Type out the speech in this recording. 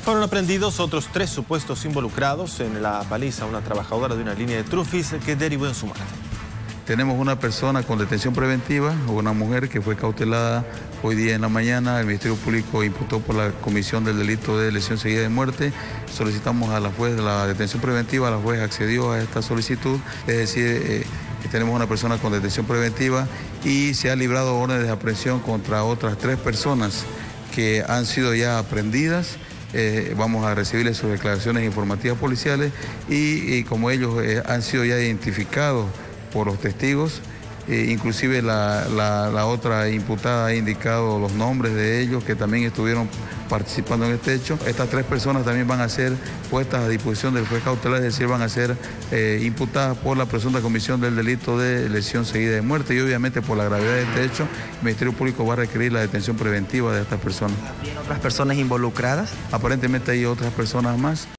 Fueron aprendidos otros 3 supuestos involucrados en la paliza a una trabajadora de una línea de Trufis que derivó en su muerte. Tenemos una persona con detención preventiva, una mujer que fue cautelada hoy día en la mañana. El Ministerio Público imputó por la comisión del delito de lesión seguida de muerte. Solicitamos a la juez de la detención preventiva, la juez accedió a esta solicitud, es decir, tenemos una persona con detención preventiva y se ha librado órdenes de aprehensión contra otras 3 personas que han sido ya aprehendidas. Vamos a recibirles sus declaraciones informativas policiales y como ellos han sido ya identificados por los testigos, inclusive la otra imputada ha indicado los nombres de ellos que también estuvieron participando en este hecho. Estas 3 personas también van a ser puestas a disposición del juez cautelar, es decir, van a ser imputadas por la presunta comisión del delito de lesión seguida de muerte y obviamente por la gravedad de este hecho, el Ministerio Público va a requerir la detención preventiva de estas personas. ¿Hay otras personas involucradas? Aparentemente hay otras personas más.